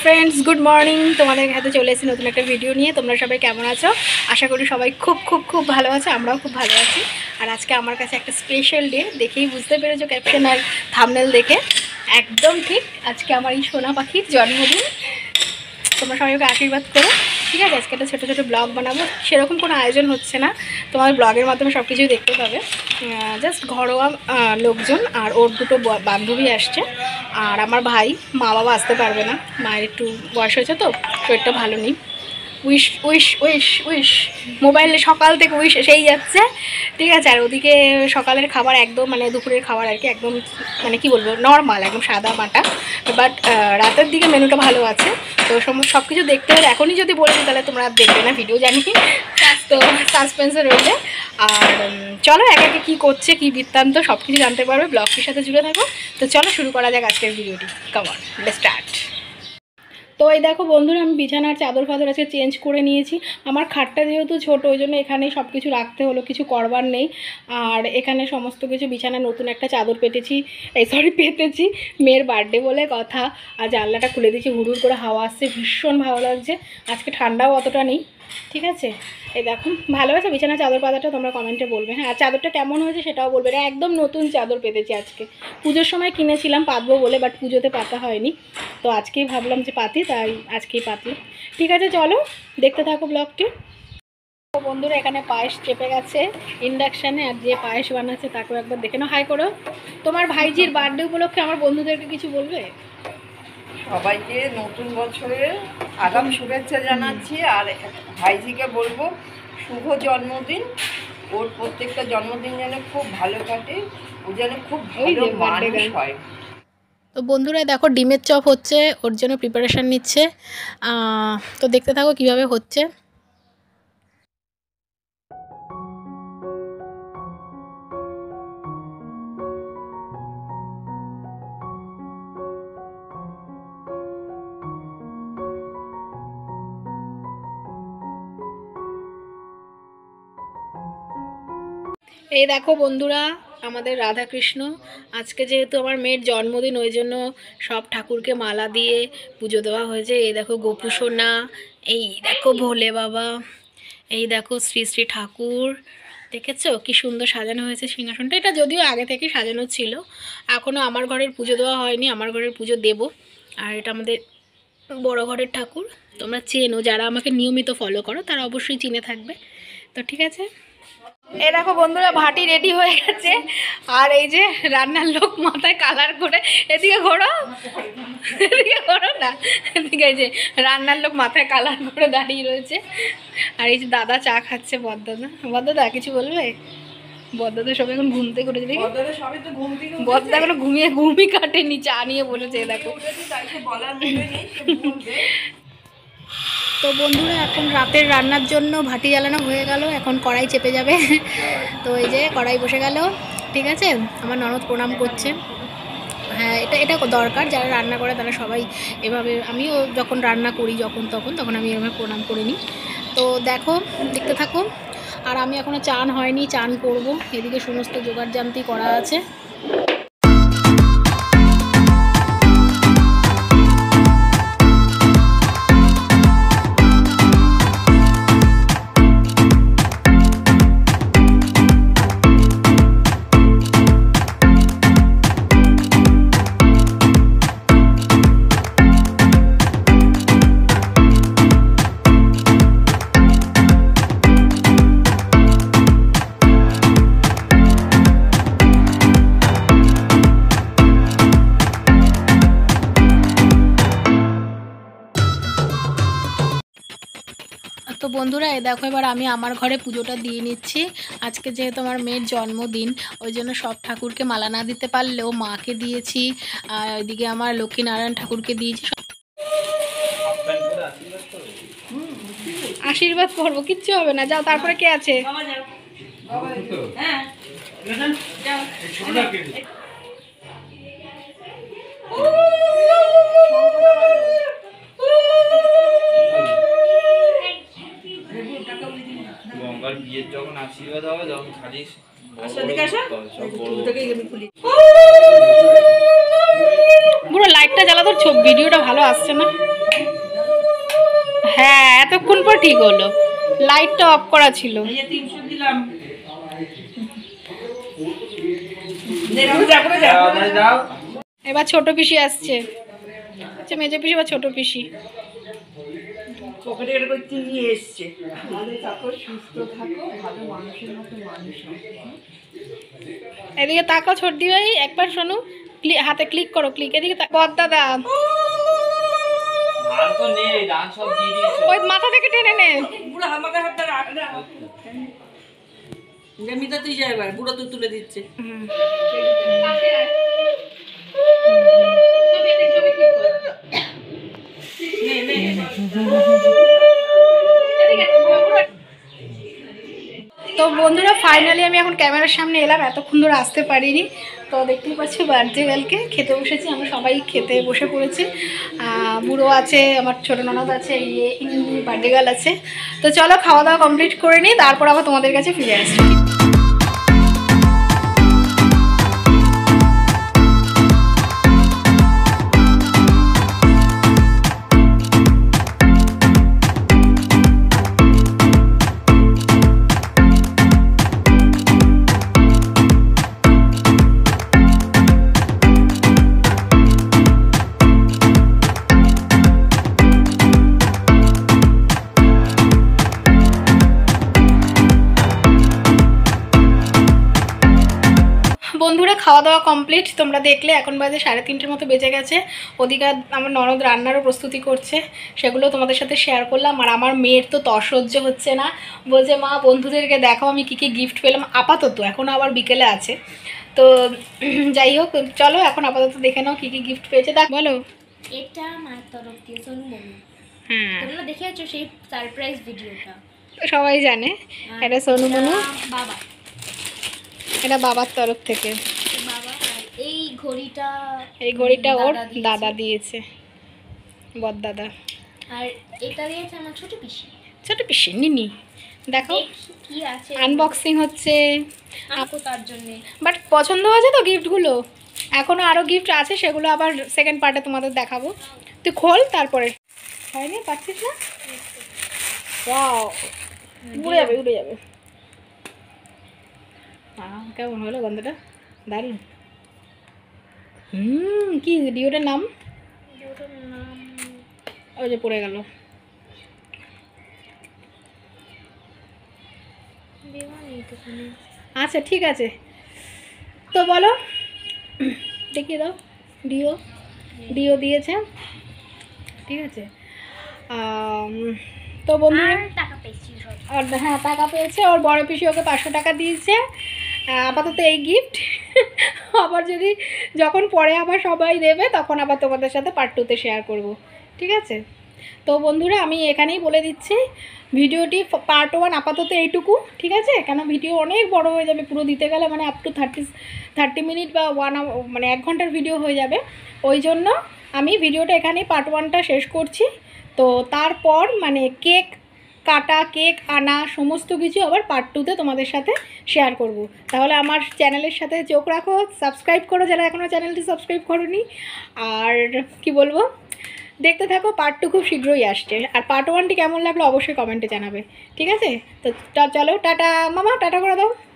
Friends good morning तुम्हारे हाथे चले एसेছি নতুন একটা ভিডিও নিয়ে। তোমরা সবাই কেমন আছো? আশা করি সবাই খুব খুব খুব ভালো আছো, আমরাও খুব ভালো আছি। আর আজকে আমার কাছে একটা স্পেশাল ডে, দেখেই বুঝতে পেরেছো ক্যাপশন আর থাম্বনেল দেখে, একদম ঠিক। আজকে আমার এই সোনা পাখির জন্মদিন। তোমরা সবাই ওকে আশীর্বাদ করো, ঠিক আছে? আজকে একটা ছোটো ছোটো ব্লগ বানাবো, সেরকম কোনো আয়োজন হচ্ছে না, তোমাদের ব্লগের মাধ্যমে সব কিছুই দেখতে পাবে। জাস্ট ঘরোয়া লোকজন আর ওর দুটো বান্ধবী আসছে, আর আমার ভাই। মা বাবা আসতে পারবে না, মায়ের একটু বয়স হয়েছে তো, শরীরটা ভালো নেই। উইশ উইশ উইশ উইশ মোবাইলে সকাল থেকে উইশ এসেই যাচ্ছে, ঠিক আছে? আর ওদিকে সকালের খাবার একদম মানে দুপুরের খাবার আর কি একদম মানে কি বলবো নর্মাল, একদম সাদা মাটা। বাট রাতের দিকে মেনুটা ভালো আছে। তো সব কিছু দেখতে হলে এখনই যদি বলে দিই তাহলে তোমরা দেখবে না ভিডিও, জানি। তো সাসপেন্সে রইলে। আর চলো একে একে কী করছে কী বৃত্তান্ত সব কিছু জানতে পারবে, ব্লগটির সাথে জুড়ে থাকো। তো চলো শুরু করা যাক আজকের ভিডিওটি। Come on, let's start. তো এই দেখো বন্ধুরা, আমি বিছানার চাদর ফাদর আজকে চেঞ্জ করে নিয়েছি। আমার খাটটা যেহেতু ছোটো, ওই জন্য এখানেই সব কিছু রাখতে হলো, কিছু করবার নেই। আর এখানে সমস্ত কিছু বিছানায় নতুন একটা চাদর পেতেছি, পেতেছি মেয়ের বার্থডে বলে কথা। আর জানলাটা খুলে দিয়েছি, হুড়ুর করে হাওয়া আসছে, ভীষণ ভালো লাগছে। আজকে ঠান্ডাও অতটা নেই, ঠিক আছে? এই দেখো ভালো আছে বিছানা চাদর পাতাটা, তোমরা কমেন্টে বলবে। হ্যাঁ, আর চাদরটা কেমন হয়েছে সেটাও বলবে। এটা একদম নতুন চাদর পেতেছি আজকে, পুজোর সময় কিনেছিলাম পাতবো বলে, বাট পুজোতে পাতা হয়নি। তো আজকেই ভাবলাম যে পাতি, তাই আজকেই পাতলাম। ঠিক আছে, চলো দেখতে থাকো ব্লগটি। বন্ধুরা, এখানে পায়েস চেপে গেছে ইন্ডাকশানে, আর যে পায়েস বানাচ্ছে তাকেও একবার দেখে নাও। হাই করো। তোমার ভাইজির বার্থডে উপলক্ষে আমার বন্ধুদেরকে কিছু বলবে? সবাইকে নতুন বছরের আগাম শুভেচ্ছা জানাচ্ছি। আর ভাইজিকে বলবো শুভ জন্মদিন, ওর প্রত্যেকটা জন্মদিন যেন খুব ভালো কাটে, ও যেন খুব ভালো মানুষ হয়। তো বন্ধুরা দেখো ডিমের চপ হচ্ছে, ওর জন্য প্রিপারেশান নিচ্ছে। তো দেখতে থাকো কিভাবে হচ্ছে। এই দেখো বন্ধুরা, আমাদের রাধাকৃষ্ণ। আজকে যেহেতু আমার মেয়ের জন্মদিন, ওই জন্য সব ঠাকুরকে মালা দিয়ে পুজো দেওয়া হয়েছে। এই দেখো গোপু সোনা, এই দেখো ভোলে বাবা, এই দেখো শ্রী শ্রী ঠাকুর। দেখেছো কি সুন্দর সাজানো হয়েছে সিংহাসনটা। এটা যদিও আগে থেকে সাজানো ছিল, এখনও আমার ঘরের পুজো দেওয়া হয়নি, আমার ঘরের পুজো দেব। আর এটা আমাদের বড় ঘরের ঠাকুর। তোমরা চেনো, যারা আমাকে নিয়মিত ফলো করো তারা অবশ্যই চিনে থাকবে। তো ঠিক আছে, এই দেখো বন্ধুরা ভাটি রেডি হয়ে গেছে। আর এই যে রান্নার লোক মাথায় কালার করে, এদিকে ঘোরো, এদিকে ঘোরো না, এদিকে এই যে রান্নার লোক মাথায় কালার করে দাঁড়িয়ে রয়েছে। আর এই যে দাদা চা খাচ্ছে, বদদাদা। বদদাদা কিছু বলবে? বদদাদা সব এখন ঘুম থেকে উঠেছে, বদদা এখনো ঘুমিয়ে কাটেনি, চা নিয়ে বলেছে। দেখো তো বন্ধুরা, এখন রাতের রান্নার জন্য ভাটি জ্বালানো হয়ে গেল, এখন কড়াই চেপে যাবে। তো এই যে কড়াই বসে গেল, ঠিক আছে? আমার ননদ প্রণাম করছে। হ্যাঁ, এটা দরকার, যারা রান্না করে তারা সবাই এভাবে। আমিও যখন রান্না করি তখন আমি এভাবে প্রণাম করে নিই। তো দেখো দেখতে থাকো। আর আমি এখনও চান হয়নি, চান করব। এদিকে সমস্ত জোগাড় জান্তি করা আছে। তো বন্ধুরা, এ দেখো এবার আমি আমার ঘরে পুজোটা দিয়ে নিচ্ছি। আজকে যেহেতু আমার মেয়ের জন্মদিন, ওই জন্য সব ঠাকুরকে মালা না দিতে পারলেও মাকে দিয়েছি, আর ওইদিকে আমার লক্ষ্মীনারায়ণ ঠাকুরকে দিয়েছি। আশীর্বাদ করবো, কিচ্ছু হবে না, যাও। তারপরে কে আছে? গঙ্গার বিয়ের যখন আশীর্বাদ হবে তখন খালি পুরো লাইটটা জ্বালা, তোর ভিডিওটা ভালো আসছে না। হ্যাঁ এতক্ষণ পর ঠিক হলো, লাইটটা অফ করা ছিল। এবার ছোট পিসি আসছে, মেজো পিসি বা ছোট পিসি। এদিকে তাকাও ছোটদি ভাই একবার, শোনো হাতে ক্লিক করো, ক্লিক এদিকে বদ দাদা ওই মাথা থেকে টেনে নে। মিতা তুই যাই এবার, বুড়ো তুই তুলে দিচ্ছে। তো বন্ধুরা ফাইনালি আমি এখন ক্যামেরার সামনে এলাম, এতক্ষণ ধরে আসতে পারিনি। তো দেখতেই পাচ্ছি বার্থডে গার্লকে খেতে বসেছি, আমরা সবাই খেতে বসে পড়েছি। বুড়ো আছে, আমার ছোটো ননদ আছে, বার্থডে গার্ল আছে। তো চলো খাওয়া দাওয়া কমপ্লিট করে নিই, তারপর আবার তোমাদের কাছে ফিরে আসছি। বন্ধুরা খাওয়া দাওয়া কমপ্লিট, তোমরা দেখলে এখন বাজে 3:30 মতো বেজে গেছে। ওদিকে আমার ননদ রান্নারও প্রস্তুতি করছে, সেগুলো তোমাদের সাথে শেয়ার করলাম। আর আমার মেয়ের তো অসহ্য হচ্ছে না, বলছে মা বন্ধুদেরকে দেখো আমি কী কী গিফট পেলাম। আপাতত এখনও আবার বিকেলে আছে, তো যাই হোক চলো এখন আপাতত দেখে নাও কী কী গিফট পেয়েছে। দেখ বলো। এটা মায়ের তরফ দিয়ে সনু মনু, হ্যাঁ তোমরা দেখেছো সেই সারপ্রাইজ ভিডিওটা, সবাই জানে এটা সনু মনু, বাবা এটা বাবার তরফ থেকে। বাবা। আর এই ঘড়িটা ওর দাদা দিয়েছে, বদ দাদা। আর এটা দিয়েছে আমার ছোট পিসি। ছোট পিসি নিনি, দেখো কি আছে, আনবক্সিং হচ্ছে আপু তার জন্য। বাট পছন্দ হয়েছে তো গিফটগুলো, এখনও আরও গিফট আছে, সেগুলো আবার সেকেন্ড পার্টে তোমাদের দেখাবো। তুই খোল তারপরে। হয়নি পাচ্ছিস না? উড়ে যাবে উড়ে যাবে। কেমন হলো গন্ধটা? দারুণ। কি ডিওটার নাম? ওই যে পড়ে গেল। আচ্ছা ঠিক আছে, তো বলো দেখিয়ে দাও। ডিও দিয়েছে, ঠিক আছে। তো বন্ধুরা টাকা পেয়েছি সব। আর হ্যাঁ টাকা পেয়েছে, ওর বড় পিসি ওকে 500 টাকা দিয়েছে। আপাতত এই গিফট, আবার যদি যখন পরে আবার সবাই দেবে তখন আবার তোমাদের সাথে পার্ট 2-তে শেয়ার করব, ঠিক আছে। তো বন্ধুরা আমি এখানেই বলে দিচ্ছি ভিডিওটি পার্ট 1 আপাতত এইটুকু, ঠিক আছে। কেন ভিডিও অনেক বড় হয়ে যাবে, পুরো দিতে গেলে মানে আপ টু 30 মিনিট বা 1 আওয়ার, মানে 1 ঘন্টার ভিডিও হয়ে যাবে। ওই জন্য আমি ভিডিওটা এখানেই পার্ট 1টা শেষ করছি। তো তারপর মানে কেক কাটা, কেক আনা সমস্ত কিছু আবার পার্ট 2-তে তোমাদের সাথে শেয়ার করব। তাহলে আমার চ্যানেলের সাথে চোখ রাখো, সাবস্ক্রাইব করো যারা এখনও চ্যানেলটি সাবস্ক্রাইব করোনি। আর কি বলবো, দেখতে থাকো, পার্ট 2 খুব শীঘ্রই আসছে। আর পার্ট 1টি কেমন লাগলো অবশ্যই কমেন্টে জানাবে, ঠিক আছে। তো চলো টাটা মামা, টাটা করে দাও।